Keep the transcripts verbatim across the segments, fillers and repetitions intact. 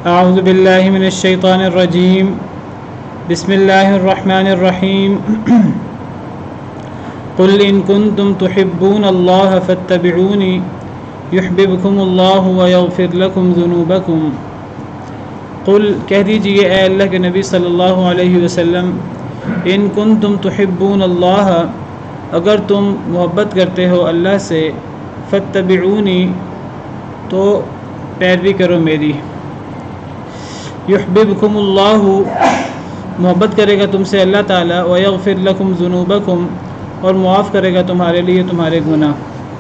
اعوذ باللہ من الشیطان الرجیم بسم اللہ الرحمن الرحیم قل ان کنتم تحبون اللہ فاتبعونی یحببکم اللہ ویغفر لکم ذنوبکم۔ قل کہہ دیجئے اے اللہ کے نبی صلی اللہ علیہ وسلم، ان کنتم تحبون اللہ، اگر تم محبت کرتے ہو اللہ سے، فاتبعونی تو پیروی کرو میری، یحببکم اللہ محبت کرے گا تم سے اللہ تعالیٰ، ویغفر لکم ذنوبکم اور معاف کرے گا تمہارے لیے تمہارے گناہ۔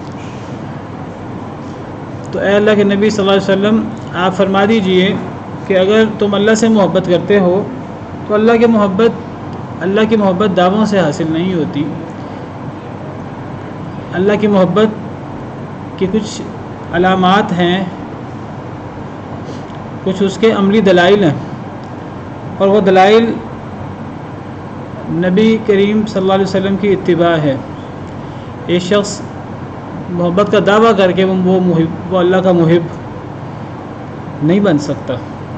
تو اے اللہ کے نبی صلی اللہ علیہ وسلم آپ فرما دیجئے کہ اگر تم اللہ سے محبت کرتے ہو تو اللہ کی محبت اللہ کی محبت دعووں سے حاصل نہیں ہوتی۔ اللہ کی محبت کی کچھ علامات ہیں، کچھ اس کے عملی دلائل ہیں، اور وہ دلائل نبی کریم صلی اللہ علیہ وسلم کی اتباع ہے۔ ایک شخص محبت کا دعویٰ کر کے وہ محب وہ اللہ کا محب نہیں بن سکتا۔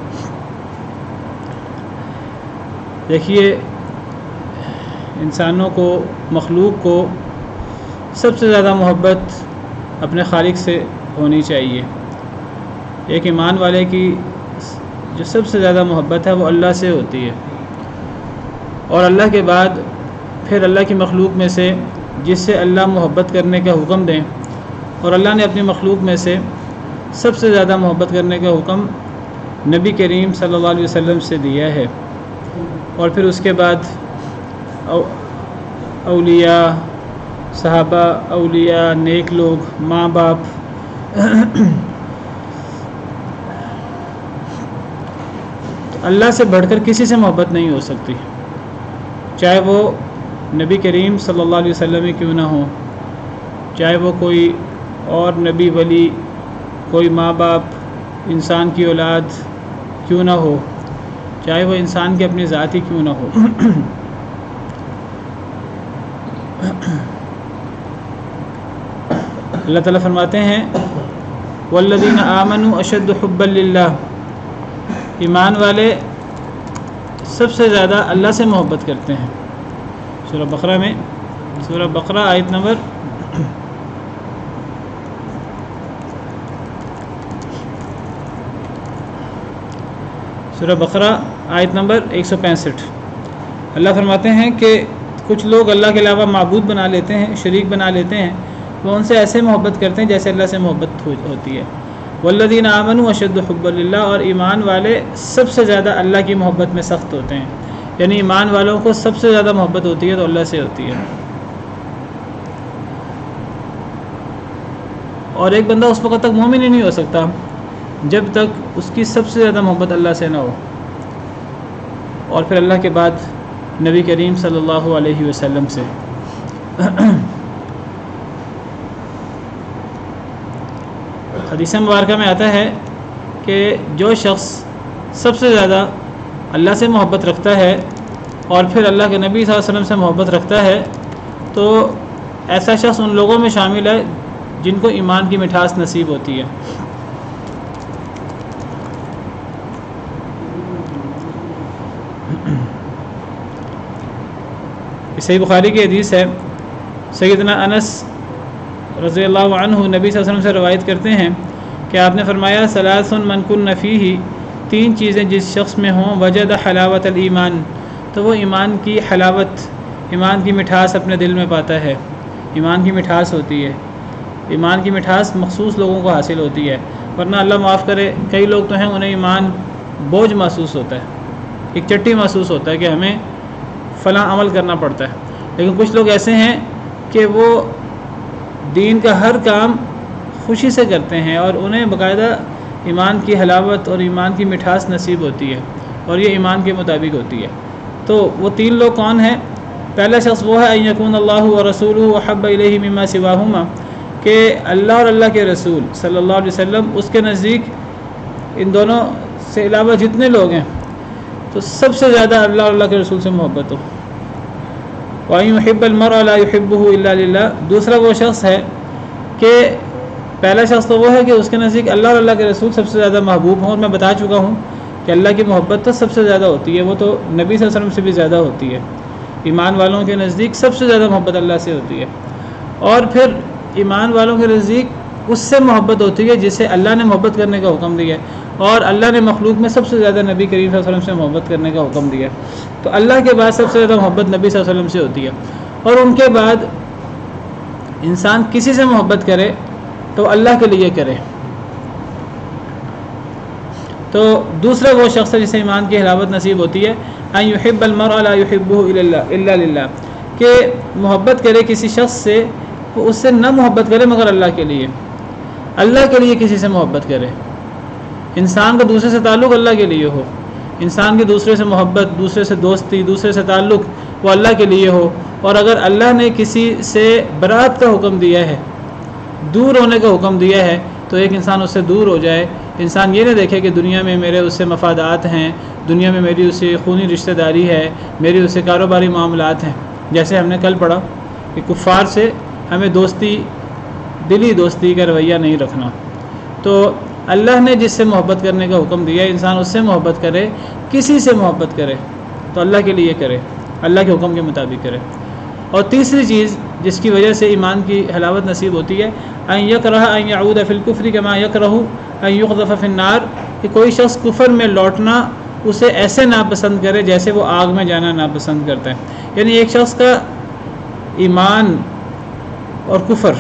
دیکھیے، انسانوں کو، مخلوق کو سب سے زیادہ محبت اپنے خالق سے ہونی چاہیے۔ ایک ایمان والے کی جو سب سے زیادہ محبت ہے وہ اللہ سے ہوتی ہے، اور اللہ کے بعد پھر اللہ کی مخلوق میں سے جس سے اللہ محبت کرنے کا حکم دیں، اور اللہ نے اپنی مخلوق میں سے سب سے زیادہ محبت کرنے کا حکم نبی کریم صلی اللہ علیہ وسلم سے دیا ہے، اور پھر اس کے بعد اولیاء، صحابہ، اولیاء، نیک لوگ، ماں باپ۔ اللہ سے بڑھ کر کسی سے محبت نہیں ہو سکتی، چاہے وہ نبی کریم صلی اللہ علیہ وسلم ہی کیوں نہ ہو، چاہے وہ کوئی اور نبی ولی، کوئی ماں باپ، انسان کی اولاد کیوں نہ ہو، چاہے وہ انسان کی اپنی ذات ہی کیوں نہ ہو۔ اللہ تعالیٰ فرماتے ہیں والذین آمنوا اشد حبا للہ، ایمان والے سب سے زیادہ اللہ سے محبت کرتے ہیں۔ سورہ بقرہ میں، سورہ بقرہ آیت نمبر سورہ بقرہ آیت نمبر ایک سو پینسٹھ، اللہ فرماتے ہیں کہ کچھ لوگ اللہ کے علاوہ معبود بنا لیتے ہیں، شریک بنا لیتے ہیں، وہ ان سے ایسے محبت کرتے ہیں جیسے اللہ سے محبت ہوتی ہے۔ والذین آمنوا اشد حبا للہ، اور ایمان والے سب سے زیادہ اللہ کی محبت میں سخت ہوتے ہیں، یعنی ایمان والوں کو سب سے زیادہ محبت ہوتی ہے تو اللہ سے ہوتی ہے۔ اور ایک بندہ اس وقت تک مومن ہی نہیں ہو سکتا جب تک اس کی سب سے زیادہ محبت اللہ سے نہ ہو، اور پھر اللہ کے بعد نبی کریم صلی اللہ علیہ وسلم سے۔ حدیث مبارکہ میں آتا ہے کہ جو شخص سب سے زیادہ اللہ سے محبت رکھتا ہے اور پھر اللہ کے نبی صلی اللہ علیہ وسلم سے محبت رکھتا ہے تو ایسا شخص ان لوگوں میں شامل ہے جن کو ایمان کی مٹھاس نصیب ہوتی ہے۔ صحیح بخاری کی حدیث ہے، سیدنا انس رضی اللہ عنہ نبی صلی اللہ علیہ وسلم سے روایت کرتے ہیں کہ آپ نے فرمایا ثلاث من کن فیہ، تین چیزیں جس شخص میں ہوں، وجد حلاوت الایمان، تو وہ ایمان کی حلاوت، ایمان کی مٹھاس اپنے دل میں پاتا ہے۔ ایمان کی مٹھاس ہوتی ہے، ایمان کی مٹھاس مخصوص لوگوں کو حاصل ہوتی ہے، ورنہ اللہ معاف کرے کئی لوگ تو ہیں انہیں ایمان بوجھ محسوس ہوتا ہے، ایک چٹی محسوس ہوتا ہے کہ ہمیں فلاں عمل کرنا پڑتا ہے۔ لیکن کچھ لوگ ایسے ہیں کہ وہ دین کا ہر کام خوشی سے کرتے ہیں اور انہیں باقاعدہ ایمان کی حلاوت اور ایمان کی مٹھاس نصیب ہوتی ہے، اور یہ ایمان کے مطابق ہوتی ہے۔ تو وہ تین لوگ کون ہیں؟ پہلا شخص وہ ہے ان یکون اللہ ورسولہ احب الیہ مما سواہما، کہ اللہ اور اللہ کے رسول صلی اللہ علیہ وسلم اس کے نزدیک ان دونوں سے علاوہ جتنے لوگ ہیں تو سب سے زیادہ اللہ اور اللہ کے رسول سے محبت ہو۔ وَأَن يُحِبَّ الْمَرْءَ لَا يُحِبُّهُ إِلَّا لِلَّهِ، دوسرا وہ شخص ہے کہ پہلا شخص تو وہ ہے کہ اس کے نزدیک اللہ اور اللہ کے رسول سب سے زیادہ محبوب ہوں، اور میں بتا چکا ہوں کہ اللہ کی محبت تو سب سے زیادہ ہوتی ہے، وہ تو نبی صلی اللہ علیہ وسلم سے بھی زیادہ ہوتی ہے۔ ایمان والوں کے نزدیک سب سے زیادہ محبت اللہ سے ہوتی ہے، اور پھر ایمان والوں کے نزدیک اس سے محبت ہوتی ہے جسے اللہ نے محبت کرنے کا حکم دیا ہے، اور اللہ نے مخلوق میں سب سے زیادہ نبی کریم صلی اللہ علیہ وسلم سے محبت کرنے کا حکم دیا ہے۔ تو اللہ کے بعد سب سے زیادہ محبت نبی صلی اللہ علیہ وسلم سے ہوتی ہے، اور ان کے بعد انسان کسی سے محبت کرے تو اللہ کے لیے کرے۔ تو دوسرا وہ شخص ہے جسے ایمان کی حلاوت نصیب ہوتی ہے، ان یحب المرء لا یحبہ الا للہ، کہ محبت کرے کسی شخص سے، وہ اس سے نہ محبت کرے مگر اللہ کے لیے، اللہ کے لیے کسی سے محبت کرے۔ انسان کا دوسرے سے تعلق اللہ کے لیے ہو، انسان کی دوسرے سے محبت، دوسرے سے دوستی، دوسرے سے تعلق وہ اللہ کے لیے ہو، اور اگر اللہ نے کسی سے برات کا حکم دیا ہے، دور ہونے کا حکم دیا ہے، تو ایک انسان اس سے دور ہو جائے۔ انسان یہ نہ دیکھے کہ دنیا میں میرے اس سے مفادات ہیں، دنیا میں میری اس سے خونی رشتہ داری ہے، میری اس سے کاروباری معاملات ہیں، جیسے ہم نے کل پڑھا کہ کفار سے ہمیں دوستی، دلی دوستی کا رویہ نہیں رکھنا۔ تو اللہ نے جس سے محبت کرنے کا حکم دیا ہے، انسان اس سے محبت کرے، کسی سے محبت کرے تو اللہ کے لیے کرے، اللہ کے حکم کے مطابق کرے۔ اور تیسری چیز جس کی وجہ سے ایمان کی حلاوت نصیب ہوتی ہے، ان یکرہ ان یعود فی الکفر کما یکرہ ان یقذف فی النار، کہ کوئی شخص کفر میں لوٹنا اسے ایسے ناپسند کرے جیسے وہ آگ میں جانا ناپسند کرتا ہے۔ یعنی ایک شخص کا ایمان اور کفر،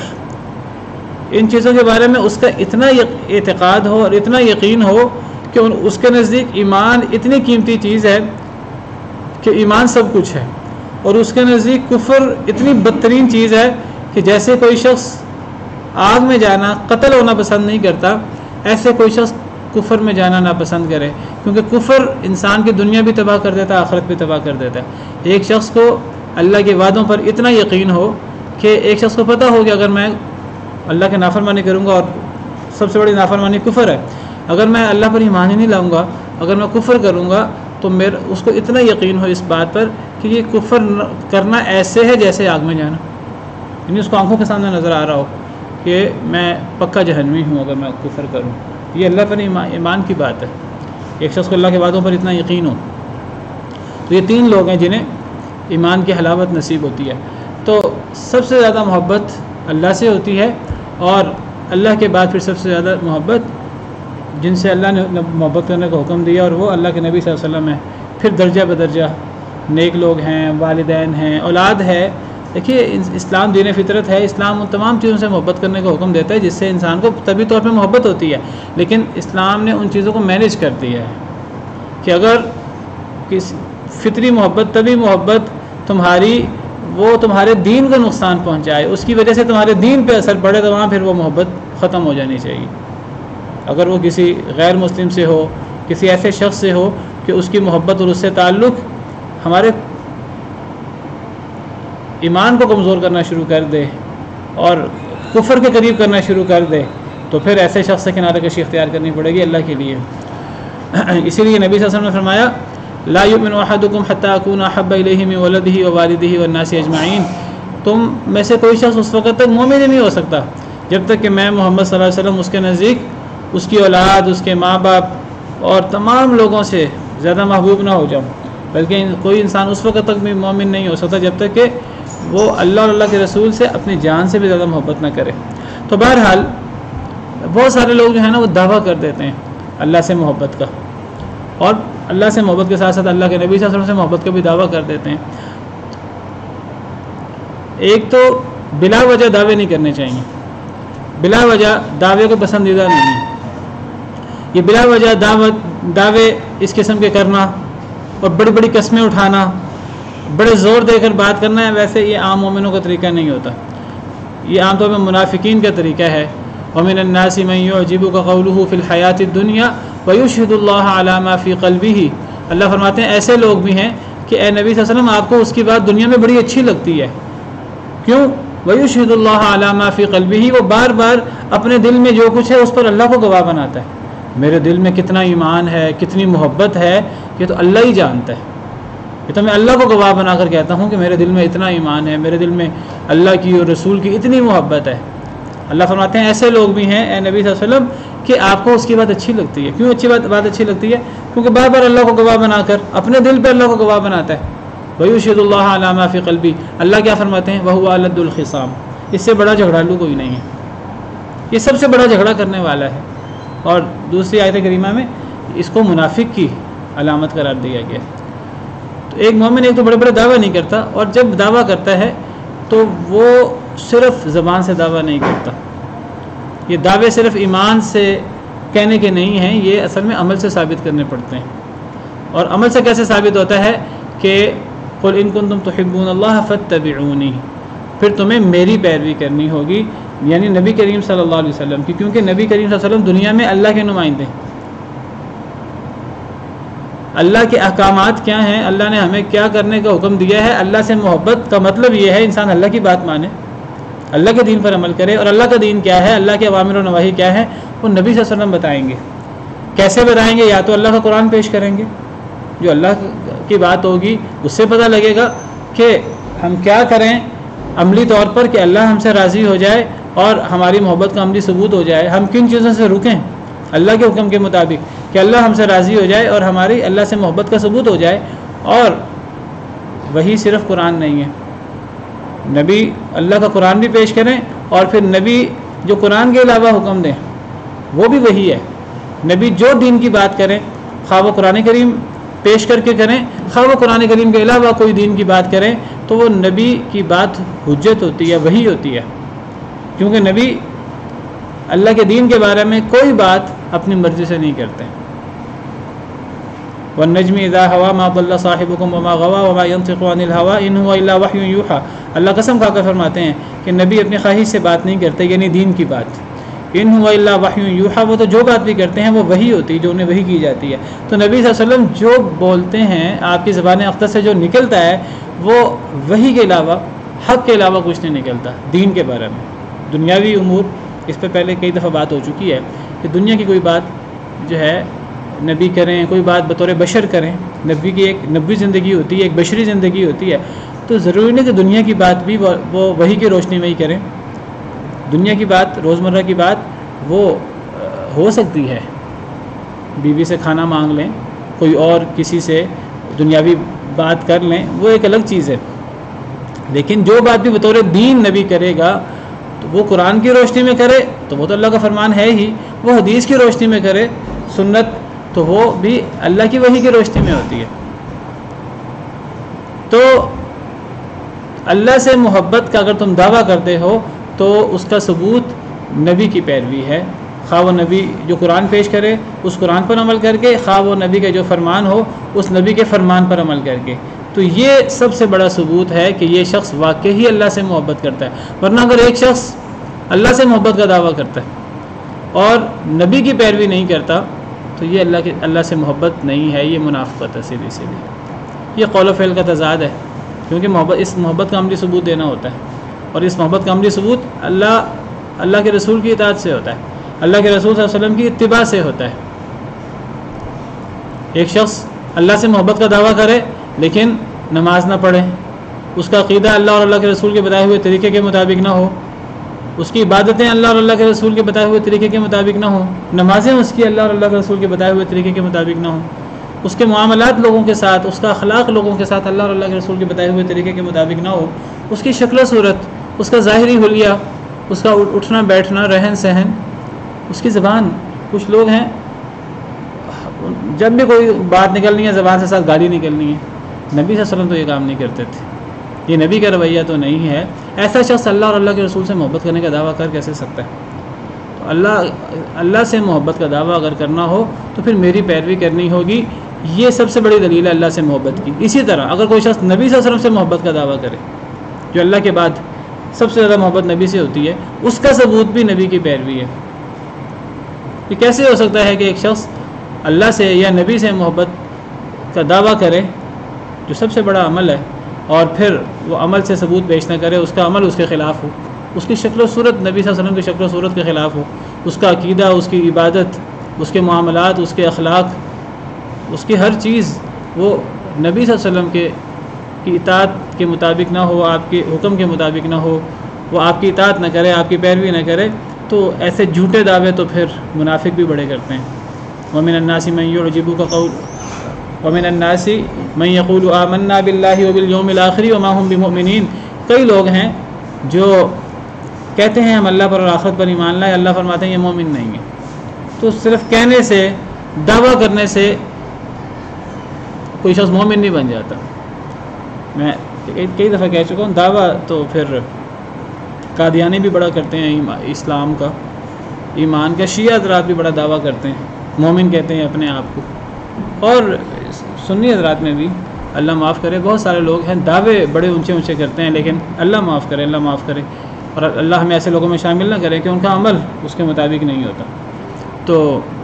ان چیزوں کے بارے میں اس کا اتنا اعتقاد ہو اور اتنا یقین ہو کہ اس کے نزدیک ایمان اتنی قیمتی چیز ہے کہ ایمان سب کچھ ہے، اور اس کے نزدیک کفر اتنی بدترین چیز ہے کہ جیسے کوئی شخص آگ میں جانا، قتل ہونا پسند نہیں کرتا، ایسے کوئی شخص کفر میں جانا ناپسند کرے، کیونکہ کفر انسان کی دنیا بھی تباہ کر دیتا ہے، آخرت بھی تباہ کر دیتا ہے۔ ایک شخص کو اللہ کے وعدوں پر اتنا یقین ہو کہ ایک شخص کو پتہ ہو کہ اگر میں اللہ کی نافرمانی کروں گا، اور سب سے بڑی نافرمانی کفر ہے، اگر میں اللہ پر ایمان ہی نہیں لاؤں گا، اگر میں کفر کروں گا، تو میرا اس کو اتنا یقین ہو اس بات پر کہ یہ کفر کرنا ایسے ہے جیسے آگ میں جانا، یعنی اس کو آنکھوں کے سامنے نظر آ رہا ہو کہ میں پکا جہنمی ہوں اگر میں کفر کروں۔ یہ اللہ پر ایمان کی بات ہے، ایک شخص کو اللہ کے وعدوں پر اتنا یقین ہو۔ تو یہ تین لوگ ہیں جنہیں ایمان کی حلاوت نصیب ہوتی ہے۔ تو سب سے زیادہ محبت اللہ سے ہوتی ہے، اور اللہ کے بعد پھر سب سے زیادہ محبت جن سے اللہ نے محبت کرنے کا حکم دیا، اور وہ اللہ کے نبی صلی اللہ علیہ وسلم ہیں۔ پھر درجہ بدرجہ نیک لوگ ہیں، والدین ہیں، اولاد ہے۔ دیکھیے اسلام دین فطرت ہے، اسلام ان تمام چیزوں سے محبت کرنے کا حکم دیتا ہے جس سے انسان کو طبی طور پہ محبت ہوتی ہے، لیکن اسلام نے ان چیزوں کو مینیج کر دیا ہے کہ اگر کسی فطری محبت، طبی محبت تمہاری وہ تمہارے دین کو نقصان پہنچائے، اس کی وجہ سے تمہارے دین پہ اثر پڑے، تو وہاں پھر وہ محبت ختم ہو جانی چاہیے۔ اگر وہ کسی غیر مسلم سے ہو، کسی ایسے شخص سے ہو کہ اس کی محبت اور اس سے تعلق ہمارے ایمان کو کمزور کرنا شروع کر دے اور کفر کے قریب کرنا شروع کر دے، تو پھر ایسے شخص سے کنارہ کشی اختیار کرنی پڑے گی اللہ کے لیے۔ اسی لیے نبی صلی اللہ علیہ وسلم نے فرمایا لا یؤمن احدکم حتی اکون احب الیہ من ولدہ ووالدہ والناس اجمعین، تم میں سے کوئی شخص اس وقت تک مومن نہیں ہو سکتا جب تک کہ میں محمد صلی اللہ علیہ وسلم اس کے نزدیک اس کی اولاد، اس کے ماں باپ اور تمام لوگوں سے زیادہ محبوب نہ ہو جاؤں۔ بلکہ کوئی انسان اس وقت تک بھی مومن نہیں ہو سکتا جب تک کہ وہ اللہ اور اللہ کے رسول سے اپنی جان سے بھی زیادہ محبت نہ کرے۔ تو بہرحال بہت سارے لوگ جو ہیں نا وہ دعویٰ کر دیتے ہیں اللہ سے محبت کا، اور اللہ سے محبت کے ساتھ ساتھ اللہ کے نبی صلی اللہ علیہ وسلم سے محبت کا بھی دعویٰ کر دیتے ہیں۔ ایک تو بلا وجہ دعوے نہیں کرنے چاہیے، بلا وجہ دعوے کو پسندیدہ نہیں ہے۔ یہ بلا وجہ دعوت دعوے اس قسم کے کرنا اور بڑی بڑی قسمیں اٹھانا، بڑے زور دے کر بات کرنا ہے، ویسے یہ عام مومنوں کا طریقہ نہیں ہوتا، یہ عام طور پہ منافقین کا طریقہ ہے۔ وَمِنَ النَّاسِ مَن يُعْجِبُكَ قَوْلُهُ فِي الْحَيَاةِ الدُّنْيَا وَيُشْهِدُ اللَّهَ عَلَى مَا فِي قَلْبِهِ، اللہ فرماتے ہیں ایسے لوگ بھی ہیں کہ اے نبی صلی اللہ علیہ وسلم آپ کو اس کی بات دنیا میں بڑی اچھی لگتی ہے، کیوں؟ وَيُشْهِدُ اللَّهَ عَلَى مَا فِي قَلْبِهِ، وہ بار بار اپنے دل میں جو کچھ ہے اس پر اللہ کو گواہ بناتا ہے، میرے دل میں کتنا ایمان ہے، کتنی محبت ہے، یہ تو اللہ ہی جانتا ہے، یہ تو میں اللہ کو گواہ بنا کر کہتا ہوں کہ میرے دل میں اتنا ایمان ہے، میرے دل میں اللہ کی اور رسول کی اتنی محبت ہے۔ اللہ فرماتے ہیں ایسے لوگ بھی ہیں اے نبی صلی اللہ علیہ وسلم کہ آپ کو اس کی بات اچھی لگتی ہے. کیوں اچھی بات بات اچھی لگتی ہے؟ کیونکہ بار بار اللہ کو گواہ بنا کر اپنے دل پہ اللہ کو گواہ بناتا ہے. وَيُشْهِدُ اللَّهَ عَلَىٰ مَا فِي قَلْبِهِ, اللہ کیا فرماتے ہیں وَهُوَ أَلَدُّ الْخِصَامِ, اس سے بڑا جھگڑالو کوئی نہیں ہے, یہ سب سے بڑا جھگڑا کرنے والا ہے. اور دوسری آیت کریمہ میں اس کو منافق کی علامت قرار دیا گیا. تو ایک مومن ایک تو بڑے بڑے دعویٰ نہیں کرتا, اور جب دعویٰ کرتا ہے تو وہ صرف زبان سے دعویٰ نہیں کرتا. یہ دعوے صرف ایمان سے کہنے کے نہیں ہیں, یہ اصل میں عمل سے ثابت کرنے پڑتے ہیں. اور عمل سے کیسے ثابت ہوتا ہے کہ قُلْ إِن كُنتُمْ تُحِبُّونَ اللَّهَ فَاتَّبِعُونِي, پھر تمہیں میری پیروی کرنی ہوگی, یعنی نبی کریم صلی اللہ علیہ وسلم کی, کیونکہ نبی کریم صلی اللہ علیہ وسلم دنیا میں اللہ کے نمائندے. اللہ کے احکامات کیا ہیں, اللہ نے ہمیں کیا کرنے کا حکم دیا ہے. اللہ سے محبت کا مطلب یہ ہے انسان اللہ کی بات مانے, اللہ کے دین پر عمل کرے. اور اللہ کا دین کیا ہے, اللہ کے اوامر و نواہی کیا ہے, وہ نبی صلی اللہ علیہ وسلم بتائیں گے. کیسے بتائیں گے؟ یا تو اللہ کا قرآن پیش کریں گے, جو اللہ کی بات ہوگی اس سے پتہ لگے گا کہ ہم کیا کریں عملی طور پر کہ اللہ ہم سے راضی ہو جائے اور ہماری محبت کا عملی ثبوت ہو جائے. ہم کن چیزوں سے رکیں اللہ کے حکم کے مطابق کہ اللہ ہم سے راضی ہو جائے اور ہماری اللہ سے محبت کا ثبوت ہو جائے. اور وہی صرف قرآن نہیں ہے, نبی اللہ کا قرآن بھی پیش کریں, اور پھر نبی جو قرآن کے علاوہ حکم دیں وہ بھی وہی ہے. نبی جو دین کی بات کریں, خواہ وہ قرآن کریم پیش کر کے کریں, خواہ وہ قرآن کریم کے علاوہ کوئی دین کی بات کریں, تو وہ نبی کی بات حجت ہوتی ہے, وہی ہوتی ہے. کیونکہ نبی اللہ کے دین کے بارے میں کوئی بات اپنی مرضی سے نہیں کرتے. وَالنَّجْمِ إِذَا هَوَىٰ مَا ضَلَّ صَاحِبُكُمْ وَمَا غَوَىٰ وَمَا يَنطِقُ عَنِ الْهَوَىٰ إِنْ هُوَ إِلَّا وَحْيٌ يُوحَىٰ. اللہ قسم کھا کر فرماتے ہیں کہ نبی اپنی خواہش سے بات نہیں کرتے, یعنی دین کی بات. إِنْ هُوَ إِلَّا وَحْيٌ يُوحَىٰ, وہ تو جو بات بھی کرتے ہیں وہ وہی ہوتی ہے جو انہیں وہی کی جاتی ہے. تو نبی صلی اللہ علیہ وسلم جو بولتے ہیں آپ کی زبان اقدس سے جو نکلتا ہے وہ وحی کے علاوہ, حق کے علاوہ کچھ نہیں نکلتا دین کے بارے میں. دنیاوی امور, اس پہ پہلے کئی دفعہ بات ہو چکی ہے کہ دنیا کی کوئی بات جو ہے نبی کریں, کوئی بات بطور بشر کریں. نبی کی ایک نبوی زندگی ہوتی ہے, ایک بشری زندگی ہوتی ہے, تو ضروری نہیں کہ دنیا کی بات بھی وہ وحی کی روشنی میں ہی کریں. دنیا کی بات, روزمرہ کی بات وہ ہو سکتی ہے, بیوی سے کھانا مانگ لیں, کوئی اور کسی سے دنیاوی بات کر لیں, وہ ایک الگ چیز ہے. لیکن جو بات بھی بطور دین نبی کرے گا تو وہ قرآن کی روشنی میں کرے تو وہ تو اللہ کا فرمان ہے ہی, وہ حدیث کی روشنی میں کرے سنت تو وہ بھی اللہ کی وحی کی روشنی میں ہوتی ہے. تو اللہ سے محبت کا اگر تم دعویٰ کرتے ہو تو اس کا ثبوت نبی کی پیروی ہے, خواہ وہ نبی جو قرآن پیش کرے اس قرآن پر عمل کر کے, خواہ وہ نبی کا جو فرمان ہو اس نبی کے فرمان پر عمل کر کے. تو یہ سب سے بڑا ثبوت ہے کہ یہ شخص واقعی اللہ سے محبت کرتا ہے. ورنہ اگر ایک شخص اللہ سے محبت کا دعویٰ کرتا ہے اور نبی کی پیروی نہیں کرتا تو یہ اللہ کے اللہ سے محبت نہیں ہے, یہ منافقت ہے سیدھی سیدھی. یہ قول و فعل کا تضاد ہے, کیونکہ محبت اس محبت کا عملی ثبوت دینا ہوتا ہے, اور اس محبت کا عملی ثبوت اللہ اللہ کے رسول کی اطاعت سے ہوتا ہے, اللہ کے رسول صلی اللہ علیہ وسلم کی اتباع سے ہوتا ہے. ایک شخص اللہ سے محبت کا دعویٰ کرے لیکن نماز نہ پڑھے, اس کا عقیدہ اللہ اور اللہ کے رسول کے بتائے ہوئے طریقے کے مطابق نہ ہو, اس کی عبادتیں اللہ اور اللہ کے رسول کے بتائے ہوئے طریقے کے مطابق نہ ہوں, نمازیں اس کی اللہ اور اللہ کے رسول کے بتائے ہوئے طریقے کے مطابق نہ ہوں, اس کے معاملات لوگوں کے ساتھ, اس کا اخلاق لوگوں کے ساتھ اللہ اور اللہ کے رسول کے بتائے ہوئے طریقے کے مطابق نہ ہو, اس کی شکل و صورت, اس کا ظاہری حلیہ, اس کا اٹھنا بیٹھنا, رہن سہن, اس کی زبان. کچھ لوگ ہیں جب بھی کوئی بات نکلنی ہے زبان سے ساتھ گالی نکلنی ہے. نبی صلی اللہ علیہ وسلم تو یہ کام نہیں کرتے تھے, یہ نبی کا رویہ تو نہیں ہے. ایسا شخص اللہ اور اللہ کے رسول سے محبت کرنے کا دعویٰ کر کیسے سکتا ہے؟ تو اللہ اللہ سے محبت کا دعویٰ اگر کرنا ہو تو پھر میری پیروی کرنی ہوگی, یہ سب سے بڑی دلیل ہے اللہ سے محبت کی. اسی طرح اگر کوئی شخص نبی صلی اللہ علیہ وسلم سے محبت کا دعویٰ کرے, جو اللہ کے بعد سب سے زیادہ محبت نبی سے ہوتی ہے, اس کا ثبوت بھی نبی کی پیروی ہے. یہ کیسے ہو سکتا ہے کہ ایک شخص اللہ سے یا نبی سے محبت کا دعویٰ کرے جو سب سے بڑا عمل ہے, اور پھر وہ عمل سے ثبوت پیش نہ کرے, اس کا عمل اس کے خلاف ہو, اس کی شکل و صورت نبی صلی اللہ علیہ وسلم کی شکل و صورت کے خلاف ہو, اس کا عقیدہ, اس کی عبادت, اس کے معاملات, اس کے اخلاق, اس کی ہر چیز وہ نبی صلی اللہ علیہ وسلم کے کی اطاعت کے مطابق نہ ہو, آپ کے حکم کے مطابق نہ ہو, وہ آپ کی اطاعت نہ کرے، آپ کی پیروی نہ کرے، تو ایسے جھوٹے دعوے تو پھر منافق بھی بڑے کرتے ہیں۔ وَمِنَ النَّاسِ مَن يُعْجِبُكَ قَوْلُ وَمِنَ النَّاسِ مَن يَقُولُ آمَنَّا بِاللَّهِ وَبِالْيَوْمِ الْآخِرِ وَمَا هُم بِمُؤْمِنِينَ، کئی لوگ ہیں جو کہتے ہیں ہم اللہ پر اور آخرت پر ایمان لائے، اللہ فرماتے ہیں یہ مومن نہیں ہے۔ تو صرف کہنے سے، دعویٰ کرنے سے کوئی شخص مومن نہیں بن جاتا۔ میں کئی دفعہ کہہ چکا ہوں، دعویٰ تو پھر قادیانی بھی بڑا کرتے ہیں اسلام کا، ایمان کا، شیعہ حضرات بھی بڑا دعویٰ کرتے ہیں، مومن کہتے ہیں اپنے آپ کو، اور سنی حضرات میں بھی اللہ معاف کرے بہت سارے لوگ ہیں دعوے بڑے اونچے اونچے کرتے ہیں، لیکن اللہ معاف کرے، اللہ معاف کرے، اور اللہ ہمیں ایسے لوگوں میں شامل نہ کرے کہ ان کا عمل اس کے مطابق نہیں ہوتا۔ تو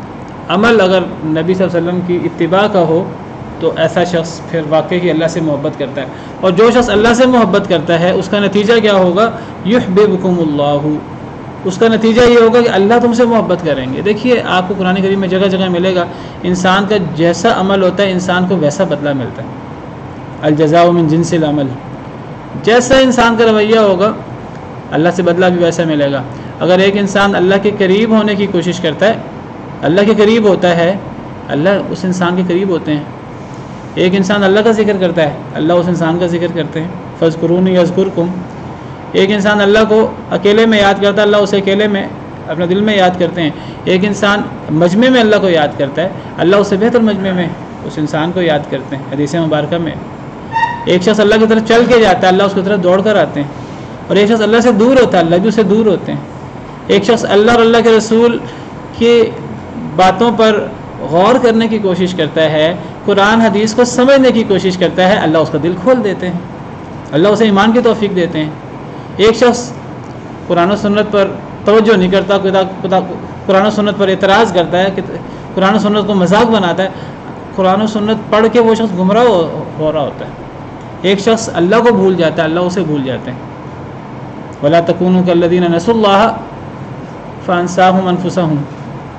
عمل اگر نبی صلی اللہ علیہ وسلم کی اتباع کا ہو تو ایسا شخص پھر واقعی اللہ سے محبت کرتا ہے، اور جو شخص اللہ سے محبت کرتا ہے اس کا نتیجہ کیا ہوگا؟ یحببکم اللہ، اس کا نتیجہ یہ ہوگا کہ اللہ تم سے محبت کریں گے۔ دیکھیے آپ کو قرآن کریم میں جگہ جگہ ملے گا، انسان کا جیسا عمل ہوتا ہے انسان کو ویسا بدلہ ملتا ہے، الجزاء من جنس العمل، جیسا انسان کا رویہ ہوگا اللہ سے بدلہ بھی ویسا ملے گا۔ اگر ایک انسان اللہ کے قریب ہونے کی کوشش کرتا ہے، اللہ کے قریب ہوتا ہے، اللہ اس انسان کے قریب ہوتے ہیں۔ ایک انسان اللہ کا ذکر کرتا ہے، اللہ اس انسان کا ذکر کرتے ہیں، فاذکرونی اذکرکم۔ ایک انسان اللہ کو اکیلے میں یاد کرتا ہے، اللہ اسے اکیلے میں اپنے دل میں یاد کرتے ہیں۔ ایک انسان مجمع میں اللہ کو یاد کرتا ہے، اللہ اسے بہتر مجمع میں اس انسان کو یاد کرتے ہیں۔ حدیث مبارکہ میں ایک شخص اللہ کی طرف چل کے جاتا ہے، اللہ اس کی طرف دوڑ کر آتے ہیں، اور ایک شخص اللہ سے دور ہوتا ہے، اللہ بھی اس سے دور ہوتے ہیں۔ ایک شخص اللہ اور اللہ کے رسول کی باتوں پر غور کرنے کی کوشش کرتا ہے، قرآن حدیث کو سمجھنے کی کوشش کرتا ہے، اللہ اس کا دل کھول دیتے ہیں، اللہ اسے ایمان کی توفیق دیتے ہیں۔ ایک شخص قرآن و سنت پر توجہ نہیں کرتا، قرآن و سنت پر اعتراض کرتا ہے، کہ قرآن و سنت کو مذاق بناتا ہے، قرآن و سنت پڑھ کے وہ شخص گمراہ ہو رہا ہوتا ہے۔ ایک شخص اللہ کو بھول جاتا ہے، اللہ اسے بھول جاتے ہیں۔ وَلَا تَكُونُوا كَالَّذِينَ نَسُوا اللَّهَ فَأَنسَاهُمْ أَنفُسَهُمْ،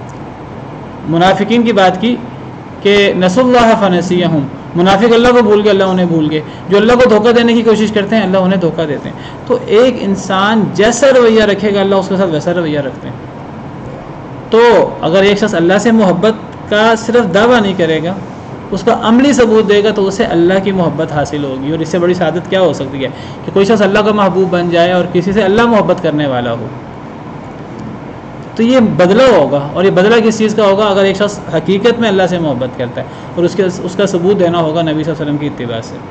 منافقین کی بات کی کہ نسوا اللہ فنسیہم، منافق اللہ کو بھول گئے، اللہ انہیں بھول گئے۔ جو اللہ کو دھوکہ دینے کی کوشش کرتے ہیں اللہ انہیں دھوکہ دیتے ہیں۔ تو ایک انسان جیسا رویہ رکھے گا اللہ اس کے ساتھ ویسا رویہ رکھتے ہیں۔ تو اگر ایک شخص اللہ سے محبت کا صرف دعویٰ نہیں کرے گا، اس کا عملی ثبوت دے گا، تو اسے اللہ کی محبت حاصل ہوگی۔ اور اس سے بڑی سعادت کیا ہو سکتی ہے کہ کوئی شخص اللہ کا محبوب بن جائے اور کسی سے اللہ محبت کرنے والا ہو۔ تو یہ بدلہ ہوگا، اور یہ بدلہ کس چیز کا ہوگا؟ اگر ایک شخص حقیقت میں اللہ سے محبت کرتا ہے، اور اس کے اس کا ثبوت دینا ہوگا نبی صلی اللہ علیہ وسلم کی اتباع سے۔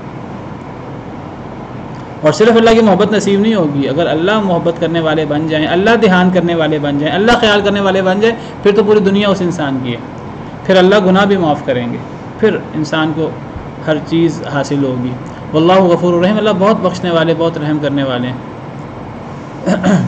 اور صرف اللہ کی محبت نصیب نہیں ہوگی، اگر اللہ محبت کرنے والے بن جائیں، اللہ دھیان کرنے والے بن جائیں، اللہ خیال کرنے والے بن جائیں، پھر تو پوری دنیا اس انسان کی ہے، پھر اللہ گناہ بھی معاف کریں گے، پھر انسان کو ہر چیز حاصل ہوگی۔ واللہ غفور الرحیم، اللہ بہت بخشنے والے، بہت رحم کرنے والے ہیں۔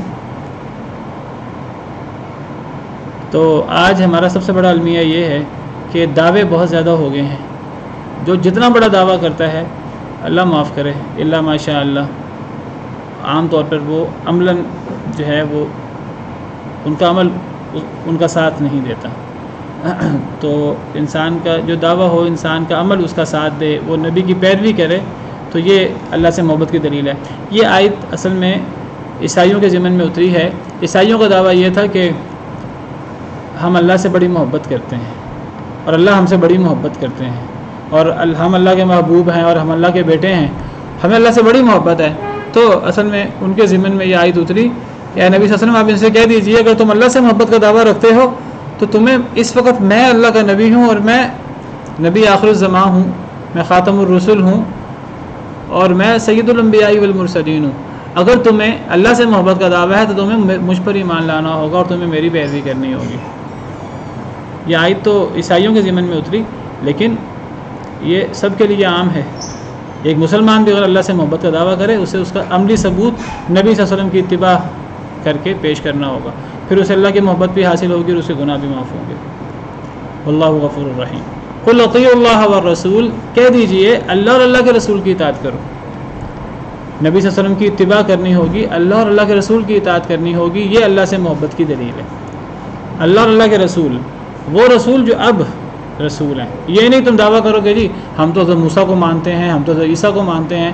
تو آج ہمارا سب سے بڑا المیہ یہ ہے کہ دعوے بہت زیادہ ہو گئے ہیں، جو جتنا بڑا دعویٰ کرتا ہے اللہ معاف کرے الا ماشاء اللہ، عام طور پر وہ عملاً جو ہے وہ ان کا عمل ان کا ساتھ نہیں دیتا۔ تو انسان کا جو دعویٰ ہو، انسان کا عمل اس کا ساتھ دے، وہ نبی کی پیروی کرے، تو یہ اللہ سے محبت کی دلیل ہے۔ یہ آیت اصل میں عیسائیوں کے ضمن میں اتری ہے۔ عیسائیوں کا دعویٰ یہ تھا کہ ہم اللہ سے بڑی محبت کرتے ہیں اور اللہ ہم سے بڑی محبت کرتے ہیں، اور ہم اللہ کے محبوب ہیں اور ہم اللہ کے بیٹے ہیں، ہمیں اللہ سے بڑی محبت ہے۔ تو اصل میں ان کے ضمن میں یہ آیت اتری کہ اے نبی صلی اللہ علیہ وسلم آپ ان سے کہہ دیجئے اگر تم اللہ سے محبت کا دعویٰ رکھتے ہو تو تمہیں اس وقت میں اللہ کا نبی ہوں، اور میں نبی آخر الزماں ہوں، میں خاتم الرسل ہوں، اور میں سید الانبیاء والمرسلین ہوں۔ اگر تمہیں اللہ سے محبت کا دعویٰ ہے تو تمہیں مجھ پر ایمان لانا ہوگا اور تمہیں میری پیروی کرنی ہوگی۔ یہ آیت تو عیسائیوں کے ضمن میں اتری، لیکن یہ سب کے لیے عام ہے۔ ایک مسلمان بھی اگر اللہ سے محبت کا دعویٰ کرے، اسے اس کا عملی ثبوت نبی صلی اللہ علیہ وسلم کی اتباع کر کے پیش کرنا ہوگا، پھر اسے اللہ کی محبت بھی حاصل ہوگی اور اسے گناہ بھی معاف ہوں گے۔ واللہ غفور الرحیم۔ قل اطیعوا اللہ والرسول، کہہ دیجئے اللہ اور اللہ کے رسول کی اطاعت کرو۔ نبی صلی اللہ علیہ وسلم کی اتباع کرنی ہوگی، اللہ اور اللہ کے رسول کی اطاعت کرنی ہوگی، یہ اللہ سے محبت کی دلیل ہے۔ اللہ اور اللہ کے رسول، وہ رسول جو اب رسول ہیں، یہ نہیں تم دعویٰ کرو کہ جی ہم تو موسیٰ کو مانتے ہیں، ہم تو عیسیٰ کو مانتے ہیں،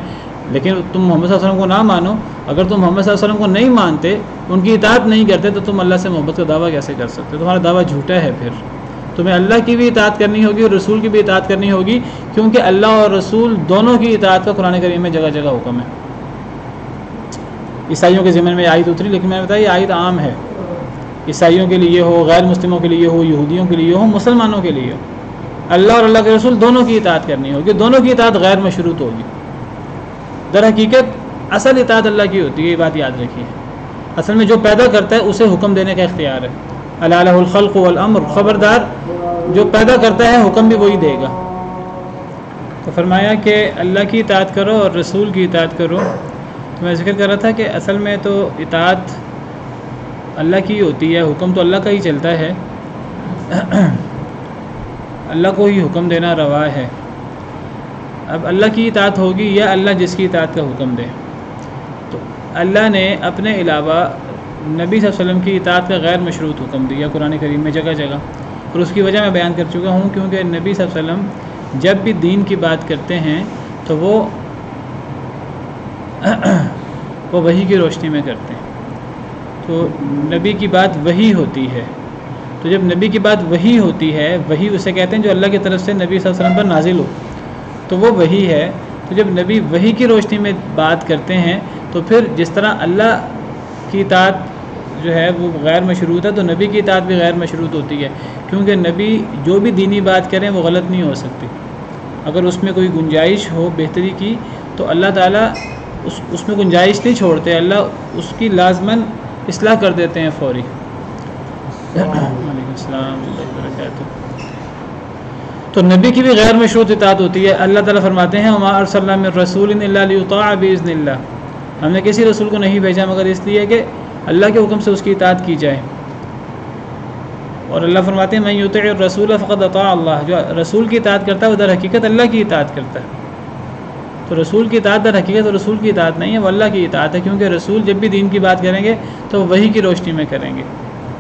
لیکن تم محمد صلی اللہ علیہ وسلم کو نہ مانو. اگر تم محمد صلی اللہ علیہ وسلم کو نہیں مانتے, ان کی اطاعت نہیں کرتے, تو تم اللہ سے محبت کا دعویٰ کیسے کر سکتے؟ تمہارا دعویٰ جھوٹا ہے. پھر تمہیں اللہ کی بھی اطاعت کرنی ہوگی اور رسول کی بھی اطاعت کرنی ہوگی, کیونکہ اللہ اور رسول دونوں کی اطاعت کا قرآن کریم میں جگہ جگہ حکم ہے. عیسائیوں کے ذمن میں آیت اتری, لیکن میں نے بتایا یہ آیت عام ہے. عیسائیوں کے لیے ہو, غیر مسلموں کے لیے ہو, یہودیوں کے لیے ہو, مسلمانوں کے لیے ہو, اللہ اور اللہ کے رسول دونوں کی اطاعت کرنی ہوگی. دونوں کی اطاعت غیر مشروط ہوگی. در حقیقت اصل اطاعت اللہ کی ہوتی ہے, یہ بات یاد رکھیے. اصل میں جو پیدا کرتا ہے اسے حکم دینے کا اختیار ہے. الا لہ الخلق والامر, خبردار جو پیدا کرتا ہے حکم بھی وہی دے گا. تو فرمایا کہ اللہ کی اطاعت کرو اور رسول کی اطاعت کرو. تو میں ذکر کر رہا تھا کہ اصل میں تو اطاعت اللہ کی ہوتی ہے, حکم تو اللہ کا ہی چلتا ہے. اللہ کو ہی حکم دینا روا ہے. اب اللہ کی اطاعت ہوگی یا اللہ جس کی اطاعت کا حکم دے. تو اللہ نے اپنے علاوہ نبی صلی اللہ علیہ وسلم کی اطاعت کا غیر مشروط حکم دیا قرآن کریم میں جگہ جگہ, اور اس کی وجہ میں بیان کر چکا ہوں. کیونکہ نبی صلی اللہ علیہ وسلم جب بھی دین کی بات کرتے ہیں تو وہ وہ وحی کی روشنی میں کرتے ہیں. تو نبی کی بات وحی ہوتی ہے. تو جب نبی کی بات وحی ہوتی ہے, وحی اسے کہتے ہیں جو اللہ کی طرف سے نبی صلی اللہ علیہ وسلم پر نازل ہو, تو وہ وحی ہے. تو جب نبی وحی کی روشنی میں بات کرتے ہیں تو پھر جس طرح اللہ کی اطاعت جو ہے وہ غیر مشروط ہے, تو نبی کی اطاعت بھی غیر مشروط ہوتی ہے. کیونکہ نبی جو بھی دینی بات کریں وہ غلط نہیں ہو سکتی. اگر اس میں کوئی گنجائش ہو بہتری کی تو اللہ تعالیٰ اس اس میں گنجائش نہیں چھوڑتے, اللہ اس کی لازماً اصلاح کر دیتے ہیں فوری. وعلیکم السلام وبرکاتہ. تو نبی کی بھی غیر مشروط اطاعت ہوتی ہے. اللہ تعالیٰ فرماتے ہیں وما ارسلنا من رسول الا لیطاع باذن اللہ, ہم نے کسی رسول کو نہیں بھیجا مگر اس لیے کہ اللہ کے حکم سے اس کی اطاعت کی جائے. اور اللہ فرماتے ہیں من یطع الرسول فقد اطاع اللہ, جو رسول کی اطاعت کرتا ہے وہ در حقیقت اللہ کی اطاعت کرتا ہے. تو رسول کی اطاعت در حقیقت رسول کی اطاعت نہیں ہے, وہ اللہ کی اطاعت ہے. کیونکہ رسول جب بھی دین کی بات کریں گے تو وحی کی روشنی میں کریں گے.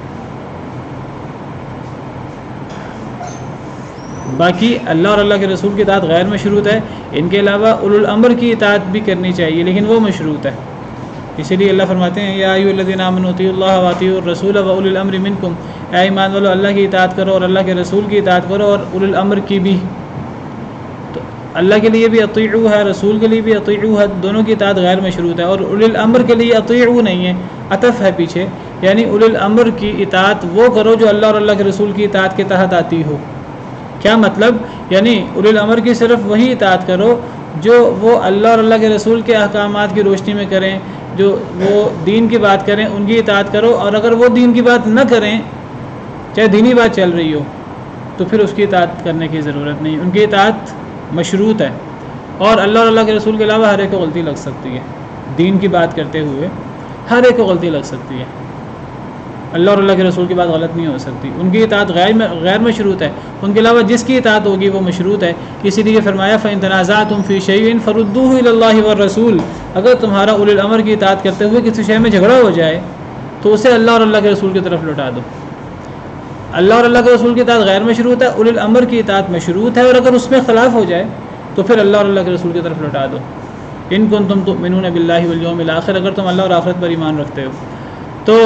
باقی اللہ اور اللہ کے رسول کی اطاعت غیر مشروط ہے. ان کے علاوہ اولو الامر کی اطاعت بھی کرنی چاہیے, لیکن وہ مشروط ہے. اسی لیے اللہ فرماتے ہیں یا ایھا الذین آمنوا اطیعوا اللہ واطیعوا الرسول واولی الامر منکم, اے ایمان والو اللہ کی اطاعت کرو اور اللہ کے رسول کی اطاعت کرو اور اولو الامر کی بھی. تو اللہ کے لیے بھی اطیعوا ہے, رسول کے لیے بھی اطیعوا ہے, دونوں کی اطاعت غیر مشروط ہے. اور اولی الامر کے لیے اطیعوا نہیں ہے, عطف ہے پیچھے, یعنی اولی الامر کی اطاعت وہ کرو جو اللہ اور اللہ کے رسول کی اطاعت کے تحت آتی ہو. کیا مطلب؟ یعنی اولی الامر کی صرف وہی اطاعت کرو جو وہ اللہ اور اللہ کے رسول کے احکامات کی روشنی میں کریں, جو وہ دین کی بات کریں ان کی اطاعت کرو. اور اگر وہ دین کی بات نہ کریں, چاہے دینی بات چل رہی ہو, تو پھر اس کی اطاعت کرنے کی ضرورت نہیں. ان کی اطاعت مشروط ہے. اور اللہ اور اللہ کے رسول کے علاوہ ہر ایک کو غلطی لگ سکتی ہے. دین کی بات کرتے ہوئے ہر ایک کو غلطی لگ سکتی ہے. اللہ اور اللہ کے رسول کی بات غلط نہیں ہو سکتی. ان کی اطاعت غیر غیر مشروط ہے. ان کے علاوہ جس کی اطاعت ہوگی وہ مشروط ہے. اسی لیے فرمایا فَإِن تَنَازَعْتُمْ فِي شَيْءٍ فَرُدُّوهُ إِلَى اللَّهِ وَالرَّسُولِ, اگر تمہارا اولی الامر کی اطاعت کرتے ہوئے کسی شے میں جھگڑا ہو جائے تو اسے اللہ اور اللہ کے رسول کی طرف لوٹا دو. اللہ اور اللہ کے رسول کی اطاعت غیر مشروط ہے, اولی الامر کی اطاعت مشروط ہے. اور اگر اس میں خلاف ہو جائے تو پھر اللہ اور اللہ کے رسول کی طرف لوٹا دو. ان کنتم تؤمنون باللہ والیوم الآخر, اگر تم اللہ اور آخرت پر ایمان رکھتے ہو. تو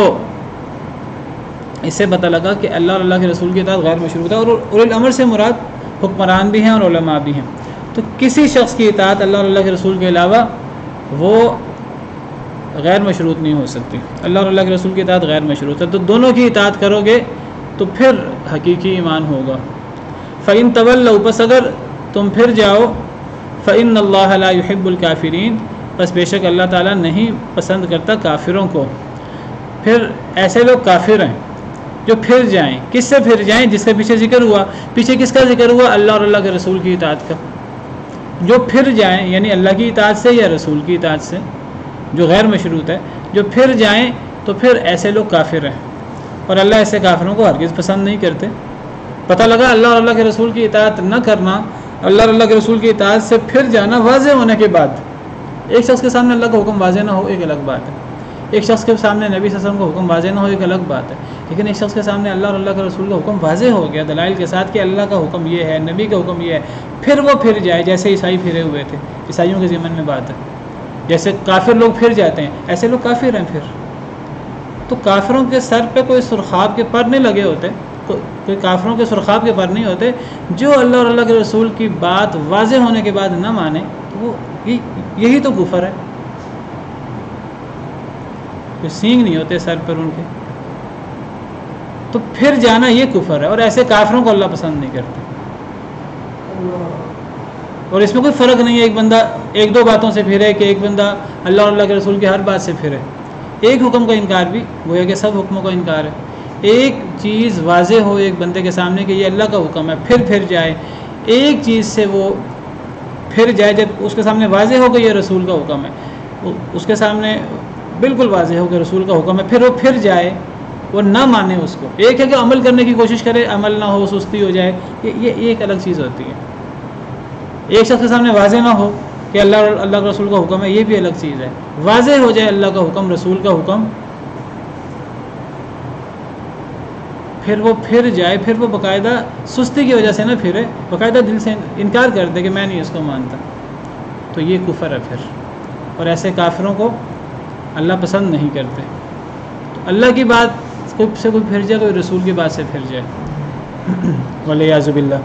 اس سے پتہ لگا کہ اللہ اور اللہ کے رسول کی اطاعت غیر مشروط ہے. اور اولی الامر سے مراد حکمران بھی ہیں اور علماء بھی ہیں. تو کسی شخص کی اطاعت اللہ اور اللہ کے رسول کے علاوہ وہ غیر مشروط نہیں ہو سکتی. اللہ اور اللہ کے رسول کی اطاعت غیر مشروط ہے. تو دونوں کی اطاعت کرو گے تو پھر حقیقی ایمان ہوگا. فَإِن تَوَلَّوْا, پس اگر تم پھر جاؤ, فَإِنَّ اللَّهَ لَا يُحِبُّ الْكَافِرِينَ, پس بے شک اللہ تعالیٰ نہیں پسند کرتا کافروں کو. پھر ایسے لوگ کافر ہیں جو پھر جائیں. کس سے پھر جائیں؟ جس کا پیچھے ذکر ہوا. پیچھے کس کا ذکر ہوا؟ اللہ اور اللہ کے رسول کی اطاعت کا. جو پھر جائیں یعنی اللہ کی اطاعت سے یا رسول کی اطاعت سے, جو غیر مشروط ہے, جو پھر جائیں تو پھر ایسے لوگ کافر ہیں. اور اللہ ایسے کافروں کو ہرگز پسند نہیں کرتے. پتہ لگا اللہ اور اللہ کے رسول کی اطاعت نہ کرنا, اللہ اور اللہ کے رسول کی اطاعت سے پھر جانا واضح ہونے کے بعد. ایک شخص کے سامنے اللہ کا حکم واضح نہ ہو ایک الگ بات ہے, ایک شخص کے سامنے نبی صلی اللہ علیہ وسلم کا حکم واضح نہ ہو ایک الگ بات ہے. لیکن ایک شخص کے سامنے اللہ اور اللہ کے رسول کا حکم واضح ہو گیا دلائل کے ساتھ کہ اللہ کا حکم یہ ہے, نبی کا حکم یہ ہے, پھر وہ پھر جائے, جیسے عیسائی پھرے ہوئے تھے. عیسائیوں کے ذمن میں بات ہے. جیسے کافر لوگ پھر جاتے ہیں، ایسے لوگ کافر ہیں پھر. تو کافروں کے سر پہ کوئی سرخاب کے پر نہیں لگے ہوتے، کوئی کافروں کے سرخاب کے پر نہیں ہوتے. جو اللہ اور اللہ کے رسول کی بات واضح ہونے کے بعد نہ مانے تو وہ یہی تو کفر ہے. کوئی سینگ نہیں ہوتے سر پر ان کے، تو پھر جانا یہ کفر ہے، اور ایسے کافروں کو اللہ پسند نہیں کرتے. اور اس میں کوئی فرق نہیں ہے ایک بندہ ایک دو باتوں سے پھرے کہ ایک بندہ اللہ اور اللہ کے رسول کی ہر بات سے پھرے. ایک حکم کا انکار بھی وہ ہے کہ سب حکموں کا انکار ہے. ایک چیز واضح ہو ایک بندے کے سامنے کہ یہ اللہ کا حکم ہے، پھر پھر جائے. ایک چیز سے وہ پھر جائے جب اس کے سامنے واضح ہو کہ یہ رسول کا حکم ہے، اس کے سامنے بالکل واضح ہو کہ رسول کا حکم ہے، پھر وہ پھر جائے، وہ نہ مانے اس کو. ایک ہے کہ عمل کرنے کی کوشش کرے، عمل نہ ہو، سستی ہو جائے، یہ یہ ایک الگ چیز ہوتی ہے. ایک شخص کے سامنے واضح نہ ہو کہ اللہ اللہ کے رسول کا حکم ہے، یہ بھی الگ چیز ہے. واضح ہو جائے اللہ کا حکم، رسول کا حکم، پھر وہ پھر جائے، پھر وہ باقاعدہ سستی کی وجہ سے نہ پھرے، باقاعدہ دل سے انکار کر دے کہ میں نہیں اس کو مانتا، تو یہ کفر ہے پھر. اور ایسے کافروں کو اللہ پسند نہیں کرتے. تو اللہ کی بات سے کوئی پھر جائے، کوئی رسول کی بات سے پھر جائے، والعیاذ باللہ.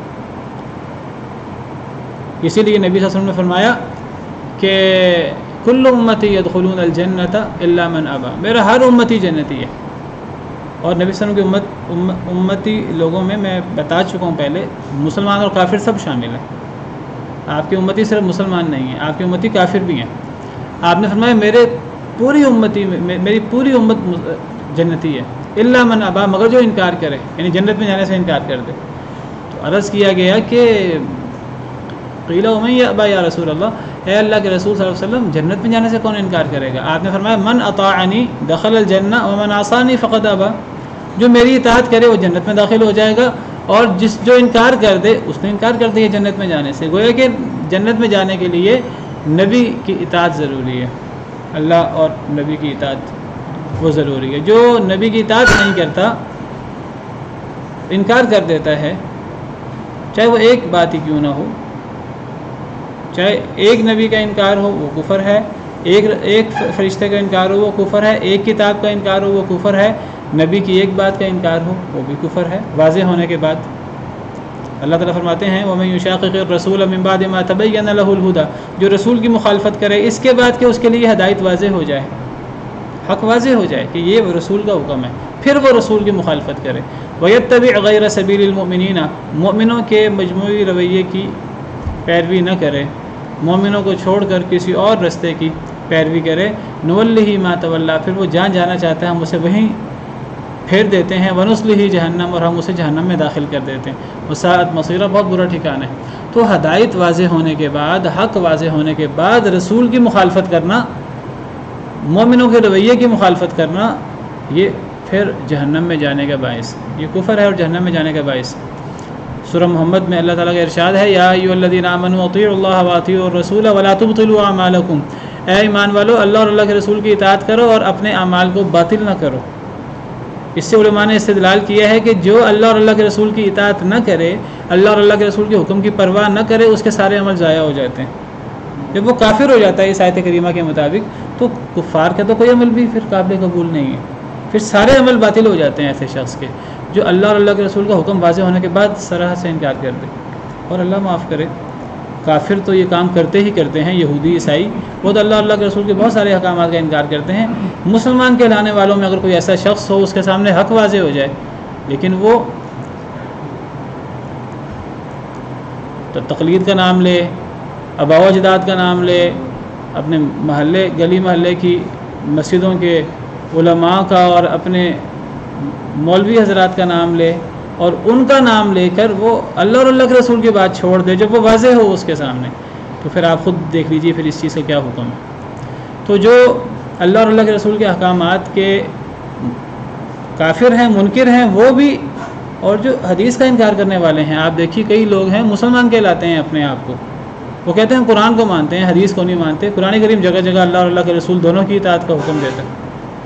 اسی لیے نبی صلی اللہ علیہ وسلم نے فرمایا کہ کل امتی یدخلون الجنت الا من ابا، میرا ہر امتی جنتی ہے. اور نبی صلی اللہ علیہ وسلم کی امت امتی لوگوں میں میں بتا چکا ہوں پہلے، مسلمان اور کافر سب شامل ہیں. آپ کی امتی صرف مسلمان نہیں ہیں، آپ کی امتی کافر بھی ہیں. آپ نے فرمایا میرے پوری امتی میں میری پوری امت جنتی ہے، الا من ابا، مگر جو انکار کرے، یعنی جنت میں جانے سے انکار کر دے. تو عرض کیا گیا کہ قیل ومن یأبا یا رسول اللہ، اے اللہ کے رسول صلی اللہ علیہ وسلم جنت میں جانے سے کون انکار کرے گا؟ آپ نے فرمایا من اطاعنی دخل الجنہ ومن عصانی فقد ابا، جو میری اطاعت کرے وہ جنت میں داخل ہو جائے گا، اور جس جو انکار کر دے اس نے انکار کر دیا جنت میں جانے سے. گویا کہ جنت میں جانے کے لیے نبی کی اطاعت ضروری ہے، اللہ اور نبی کی اطاعت وہ ضروری ہے. جو نبی کی اطاعت نہیں کرتا، انکار کر دیتا ہے، چاہے وہ ایک بات ہی کیوں نہ ہو، چاہے ایک نبی کا انکار ہو وہ کفر ہے، ایک ایک فرشتے کا انکار ہو وہ کفر ہے، ایک کتاب کا انکار ہو وہ کفر ہے، نبی کی ایک بات کا انکار ہو وہ بھی کفر ہے واضح ہونے کے بعد. اللہ تعالیٰ فرماتے ہیں وَمَن يُشَاقِقِ الرَّسُولَ مِن بَعْدِ مَا تَبَيَّنَ لَهُ الْهُدَى، جو رسول کی مخالفت کرے اس کے بعد کہ اس کے لیے ہدایت واضح ہو جائے، حق واضح ہو جائے کہ یہ رسول کا حکم ہے، پھر وہ رسول کی مخالفت کرے. وَيَتَّبِعْ غَيْرَ سَبِيلِ الْمُؤْمِنِينَ، مومنوں کے مجموعی رویے کی پیروی نہ کرے، مومنوں کو چھوڑ کر کسی اور رستے کی پیروی کرے. نُوَلِّهِ مَا تَوَلَّى، پھر وہ جہاں جانا چاہتا ہے ہم اسے وہیں پھیر دیتے ہیں. وَنُصْلِهِ جہنم، اور ہم اسے جہنم میں داخل کر دیتے ہیں. وَسَاءَتْ مَصِيرًا، بہت برا ٹھکانہ ہے. تو ہدایت واضح ہونے کے بعد، حق واضح ہونے کے بعد رسول کی مخالفت کرنا، مومنوں کے رویے کی مخالفت کرنا، یہ پھر جہنم میں جانے کا باعث، یہ کفر ہے اور جہنم میں جانے کا باعث. سورہ محمد میں اللہ تعالیٰ کا ارشاد ہے یا ایھا الذین آمنوا اطیعوا اللہ واطیعوا الرسول ولا تبطلوا اعمالکم، اے ایمان والو اللہ اور اللہ کے رسول کی اطاعت کرو اور اپنے اعمال کو باطل نہ کرو. اس سے علماء نے استدلال کیا ہے کہ جو اللہ اور اللہ کے رسول کی اطاعت نہ کرے، اللہ اور اللہ کے رسول کے حکم کی پرواہ نہ کرے، اس کے سارے عمل ضائع ہو جاتے ہیں. جب وہ کافر ہو جاتا ہے اس آیت کریمہ کے مطابق، تو کفار کا تو کوئی عمل بھی پھر قابل قبول نہیں ہے، پھر سارے عمل باطل ہو جاتے ہیں ایسے شخص کے جو اللہ اور اللہ کے رسول کا حکم واضح ہونے کے بعد صراحت سے انکار کر دے. اور اللہ معاف کرے، کافر تو یہ کام کرتے ہی کرتے ہیں، یہودی عیسائی وہ تو اللہ اور اللہ کے رسول کے بہت سارے احکامات کا انکار کرتے ہیں. مسلمان کہلانے والوں میں اگر کوئی ایسا شخص ہو اس کے سامنے حق واضح ہو جائے لیکن وہ تو تقلید کا نام لے، آباء و اجداد کا نام لے، اپنے محلے گلی محلے کی مسجدوں کے علماء کا اور اپنے مولوی حضرات کا نام لے اور ان کا نام لے کر وہ اللہ اور اللہ کے رسول کی بات چھوڑ دے جب وہ واضح ہو اس کے سامنے، تو پھر آپ خود دیکھ لیجئے پھر اس چیز کا کیا حکم ہے. تو جو اللہ اور اللہ کے رسول کے احکامات کے کافر ہیں، منکر ہیں وہ بھی، اور جو حدیث کا انکار کرنے والے ہیں، آپ دیکھیے کئی لوگ ہیں مسلمان کہلاتے ہیں اپنے آپ کو، وہ کہتے ہیں قرآن کو مانتے ہیں حدیث کو نہیں مانتے. قرآن کریم جگہ جگہ اللہ اور اللہ کے رسول دونوں کی اطاعت کا حکم دیتا ہے.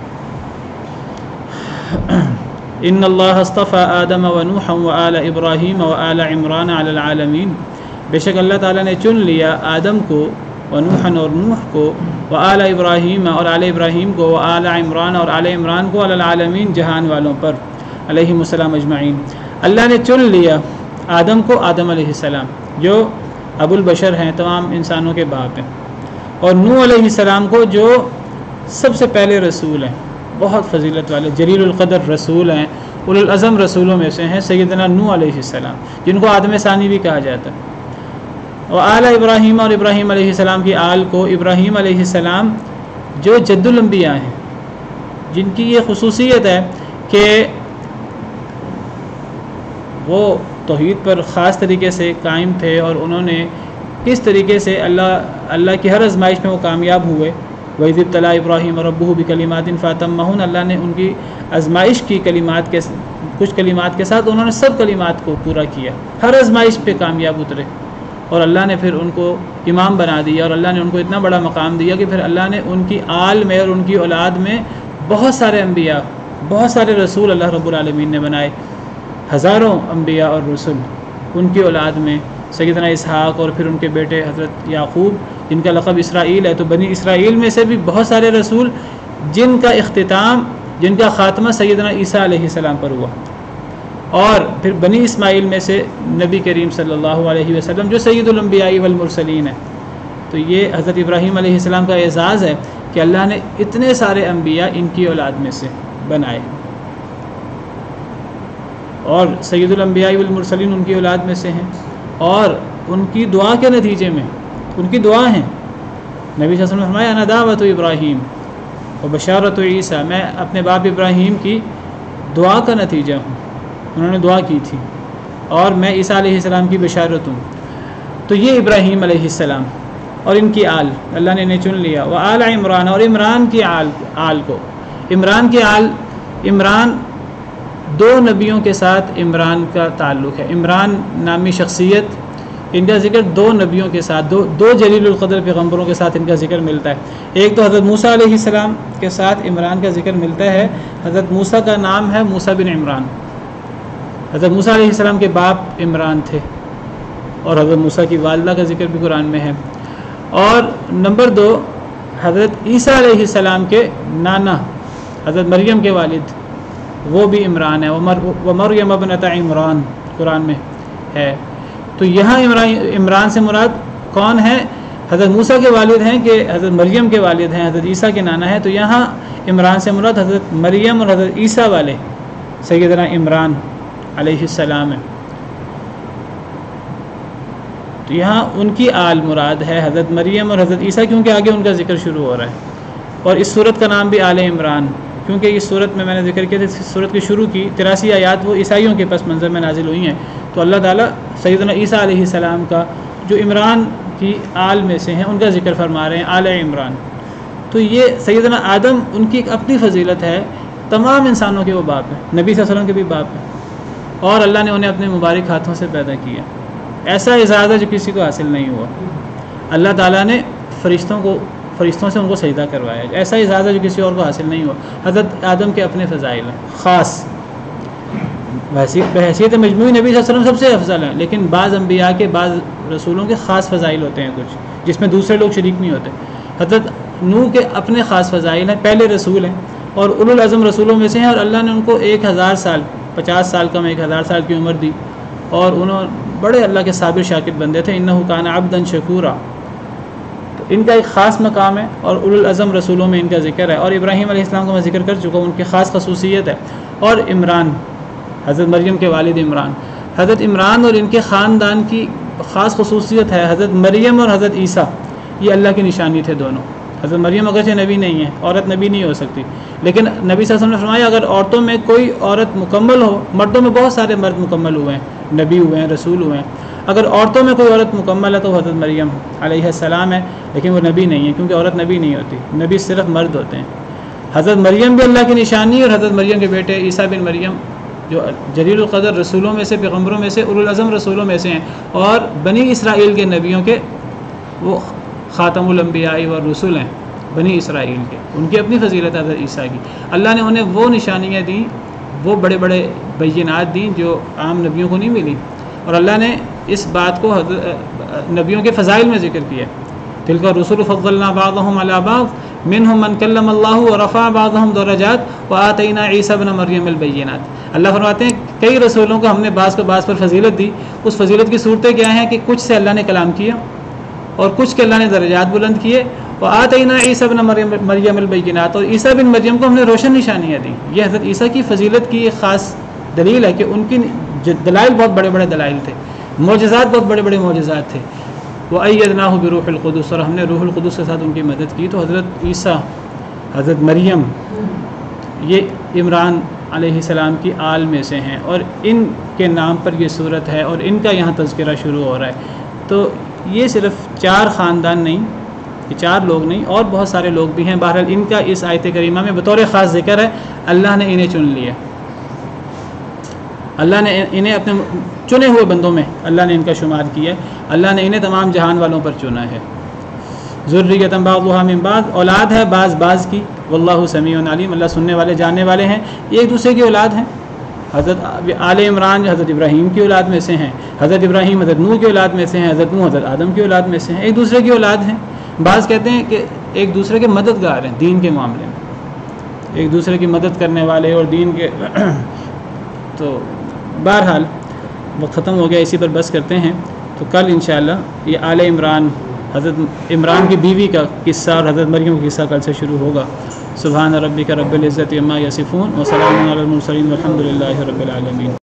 ان اللہ اصطفى آدم ونوحا وآل ابراہیم وآل عمران علی العالمین، بے شک اللہ تعالیٰ نے چن لیا آدم کو و نوحًا اور نوح کو، و آل ابراہیم اور آل ابراہیم کو، و آل عمران اور آل عمران کو، علی العالمین جہان والوں پر، علیہم السلام اجمعین۔ اللہ نے چن لیا آدم کو، آدم علیہ السلام جو ابو البشر ہیں، تمام انسانوں کے باپ ہیں، اور نوح علیہ السلام کو جو سب سے پہلے رسول ہیں، بہت فضیلت والے جلیل القدر رسول ہیں، اولو العزم رسولوں میں سے ہیں سیدنا نوح علیہ السلام، جن کو آدم ثانی بھی کہا جاتا ہے۔ اور آل ابراہیم اور ابراہیم علیہ السلام کی آل کو، ابراہیم علیہ السلام جو جد الانبیاء ہیں، جن کی یہ خصوصیت ہے کہ وہ توحید پر خاص طریقے سے قائم تھے، اور انہوں نے کس طریقے سے اللہ اللہ کی ہر آزمائش میں وہ کامیاب ہوئے۔ وَإِذِ ابْتَلَىٰ إِبْرَاهِيمَ رَبُّهُ بِكَلِمَاتٍ فَأَتَمَّهُنَّ، اللہ نے ان کی آزمائش کی کلمات کے کچھ کلمات کے ساتھ، انہوں نے سب کلمات کو پورا کیا، ہر آزمائش پہ کامیاب اترے، اور اللہ نے پھر ان کو امام بنا دیا، اور اللہ نے ان کو اتنا بڑا مقام دیا کہ پھر اللہ نے ان کی آل میں اور ان کی اولاد میں بہت سارے انبیاء، بہت سارے رسول اللہ رب العالمین نے بنائے، ہزاروں انبیاء اور رسول ان کی اولاد میں، سیدنا اسحاق اور پھر ان کے بیٹے حضرت یعقوب جن کا لقب اسرائیل ہے، تو بنی اسرائیل میں سے بھی بہت سارے رسول جن کا اختتام، جن کا خاتمہ سیدنا عیسیٰ علیہ السلام پر ہوا، اور پھر بنی اسماعیل میں سے نبی کریم صلی اللہ علیہ وسلم جو سید الانبیاء والمرسلین ہیں۔ تو یہ حضرت ابراہیم علیہ السلام کا اعزاز ہے کہ اللہ نے اتنے سارے انبیاء ان کی اولاد میں سے بنائے، اور سید الانبیاء والمرسلین ان کی اولاد میں سے ہیں، اور ان کی دعا کے نتیجے میں، ان کی دعا ہیں، نبی صلی اللہ علیہ وسلم نے فرمایا انا دعوت ابراہیم و بشارت عیسیٰ، میں اپنے باپ ابراہیم کی دعا کا نتیجہ ہوں، انہوں نے دعا کی تھی، اور میں عیسیٰ علیہ السلام کی بشارت ہوں۔ تو یہ ابراہیم علیہ السلام اور ان کی آل، اللہ نے انہیں چن لیا، وہ آل عمران اور عمران کی آل آل کو، عمران کی آل، عمران دو نبیوں کے ساتھ عمران کا تعلق ہے، عمران نامی شخصیت ان کا ذکر دو نبیوں کے ساتھ، دو دو جلیل القدر پیغمبروں کے ساتھ ان کا ذکر ملتا ہے۔ ایک تو حضرت موسیٰ علیہ السلام کے ساتھ عمران کا ذکر ملتا ہے، حضرت موسیٰ کا نام ہے موسیٰ بن عمران، حضرت موسیٰ علیہ السلام کے باپ عمران تھے، اور حضرت موسیٰ کی والدہ کا ذکر بھی قرآن میں ہے۔ اور نمبر دو، حضرت عیسیٰ علیہ السلام کے نانا حضرت مریم کے والد وہ بھی عمران ہے، ومریم ابنۃ عمران قرآن میں ہے۔ تو یہاں عمران عمران سے مراد کون ہے؟ حضرت موسیٰ کے والد ہیں کہ حضرت مریم کے والد ہیں، حضرت عیسیٰ کے نانا ہے، تو یہاں عمران سے مراد حضرت مریم اور حضرت عیسیٰ والے سیدنا عمران علیہ السلام ہے۔ تو یہاں ان کی آل مراد ہے، حضرت مریم اور حضرت عیسیٰ، کیونکہ آگے ان کا ذکر شروع ہو رہا ہے، اور اس صورت کا نام بھی آل عمران، کیونکہ اس صورت میں میں نے ذکر کیا تھا، اس صورت کی شروع کی تراسی آیات وہ عیسائیوں کے پس منظر میں نازل ہوئی ہیں، تو اللہ تعالیٰ سیدنا عیسیٰ علیہ السلام کا جو عمران کی آل میں سے ہیں ان کا ذکر فرما رہے ہیں، آل عمران۔ تو یہ سیدنا آدم ان کی ایک اپنی فضیلت ہے، تمام انسانوں کے وہ باپ ہیں، نبی صلی اللہ علیہ وسلم کے بھی باپ ہیں، اور اللہ نے انہیں اپنے مبارک ہاتھوں سے پیدا کیا۔ ایسا اعزاز ہے جو کسی کو حاصل نہیں ہوا، اللہ تعالیٰ نے فرشتوں کو فرشتوں سے ان کو سجدہ کروایا، ایسا اعزاز ہے جو کسی اور کو حاصل نہیں ہوا۔ حضرت آدم کے اپنے فضائل ہیں خاص، بحیثیت مجموعی نبی صلی اللہ علیہ وسلم سب سے افضل ہیں، لیکن بعض انبیاء کے بعض رسولوں کے خاص فضائل ہوتے ہیں کچھ، جس میں دوسرے لوگ شریک نہیں ہوتے۔ حضرت نوح کے اپنے خاص فضائل ہیں، پہلے رسول ہیں اور اولو العزم رسولوں میں سے ہیں، اور اللہ نے ان کو ایک ہزار سال، پچاس سال کم ایک ہزار سال کی عمر دی، اور انہوں بڑے اللہ کے صابر شاکر بندے تھے، انہ کان عبدا شکورا۔ تو ان کا ایک خاص مقام ہے، اور اولو العزم رسولوں میں ان کا ذکر ہے، اور ابراہیم علیہ السلام کا میں ذکر کر چکا ہوں، ان کی خاص خصوصیت ہے۔ اور عمران، حضرت مریم کے والد عمران، حضرت عمران اور ان کے خاندان کی خاص خصوصیت ہے، حضرت مریم اور حضرت عیسیٰ یہ اللہ کی نشانی تھے دونوں۔ حضرت مریم اگرچہ نبی نہیں ہے، عورت نبی نہیں ہو سکتی، لیکن نبی صلی اللہ علیہ وسلم نے فرمایا اگر عورتوں میں کوئی عورت مکمل ہو، مردوں میں بہت سارے مرد مکمل ہوئے ہیں، نبی ہوئے ہیں، رسول ہوئے ہیں، اگر عورتوں میں کوئی عورت مکمل ہے تو حضرت مریم علیہ السلام ہے، لیکن وہ نبی نہیں ہے، کیونکہ عورت نبی نہیں ہوتی، نبی صرف مرد ہوتے ہیں۔ حضرت مریم بھی اللہ کی نشانی ہے، اور حضرت مریم کے بیٹے عیسیٰ بن مریم جو جلیل القدر رسولوں میں سے، پیغمبروں میں سے، اولو العزم رسولوں میں سے ہیں، اور بنی اسرائیل کے نبیوں کے وہ خاتم الانبیاء والرسل ہیں، بنی اسرائیل کے، ان کی اپنی فضیلت حضرت عیسیٰ کی۔ اللہ نے انہیں وہ نشانیاں دیں، وہ بڑے بڑے بینات دیں جو عام نبیوں کو نہیں ملی، اور اللہ نے اس بات کو نبیوں کے فضائل میں ذکر کیا، تلک الرسل فضلنا بعضهم علی بعض منهم من کلم اللہ ورفع بعضهم درجات وآتینا عیسی ابن مریم البینات. اللہ فرماتے ہیں کئی رسولوں کو ہم نے بعض کو بعض پر فضیلت دی. اس فضیلت کی صورتیں کیا ہیں کہ کچھ سے اللہ نے کلام کیا اور کچھ کے اللہ نے درجات بلند کیے. وآتینا عیسی ابن مریم مریم البینات, اور عیسیٰ بن مریم کو ہم نے روشن نشانیاں دی. یہ حضرت عیسیٰ کی فضیلت کی ایک خاص دلیل ہے کہ ان کی دلائل بہت بڑے بڑے دلائل تھے, معجزات بہت بڑے بڑے معجزات تھے. وَأَيَّدْنَاهُ بِرُوحِ الْقُدُسِ, اور ہم نے روح القدس کے ساتھ ان کی مدد کی. تو حضرت عیسیٰ, حضرت مریم, یہ عمران علیہ السلام کی آل میں سے ہیں, اور ان کے نام پر یہ صورت ہے اور ان کا یہاں تذکرہ شروع ہو رہا ہے. تو یہ صرف چار خاندان نہیں, یہ چار لوگ نہیں, اور بہت سارے لوگ بھی ہیں. بہرحال ان کا اس آیت کریمہ میں بطور خاص ذکر ہے. اللہ نے انہیں چن لیا, اللہ نے انہیں اپنے چنے ہوئے بندوں میں اللہ نے ان کا شمار کیا. اللہ نے انہیں تمام جہان والوں پر چنا ہے. ذریۃ بعضھا من بعض, اولاد ہے بعض بعض کی. واللہ سمیع علیم, اللہ سننے والے جاننے والے ہیں. یہ ایک دوسرے کی اولاد ہیں. حضرت آل عمران جو حضرت ابراہیم کی اولاد میں سے ہیں, حضرت ابراہیم حضرت نوح کی اولاد میں سے ہیں, حضرت نوح حضرت آدم کی اولاد میں سے ہیں. ایک دوسرے کی اولاد ہیں. بعض کہتے ہیں کہ ایک دوسرے کے مددگار ہیں دین کے معاملے میں, ایک دوسرے کی مدد کرنے والے اور دین کے تو بہرحال وقت ختم ہو گیا, اسی پر بس کرتے ہیں. تو کل انشاءاللہ یہ آل عمران, حضرت عمران کی بیوی کا قصہ اور حضرت مریم کا قصہ کل سے شروع ہوگا. سبحان ربک رب العزت عما یصفون وسلام علی المرسلین والحمد للہ رب العالمین.